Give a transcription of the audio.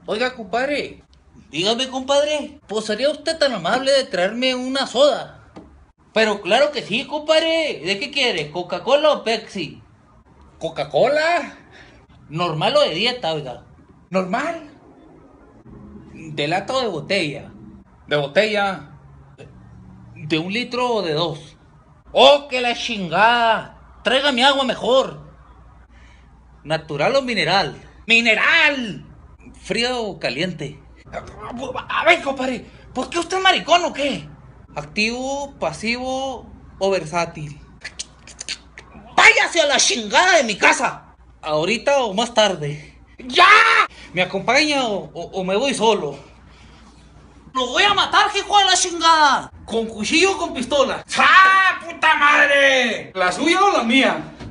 Oiga, compadre, Dígame, compadre. pues sería usted tan amable de traerme una soda. Pero claro que sí, compadre. ¿De qué quiere? ¿Coca-Cola o Pepsi? ¿Coca-Cola? Normal o de dieta, oiga. ¿Normal? ¿De lata o de botella? ¿De botella? ¿De 1 litro o de 2? ¡Oh, que la chingada! Tráigame agua mejor. ¿Natural o mineral? ¡Mineral! ¿Frío o caliente? A ver, compadre, ¿por qué usted es maricón o qué? ¿Activo, pasivo o versátil? ¡Váyase a la chingada de mi casa! ¿Ahorita o más tarde? ¡Ya! ¿Me acompaña o me voy solo? ¡Lo voy a matar, hijo de la chingada! ¿Con cuchillo o con pistola? ¡Ah, puta madre! ¿La suya o la mía?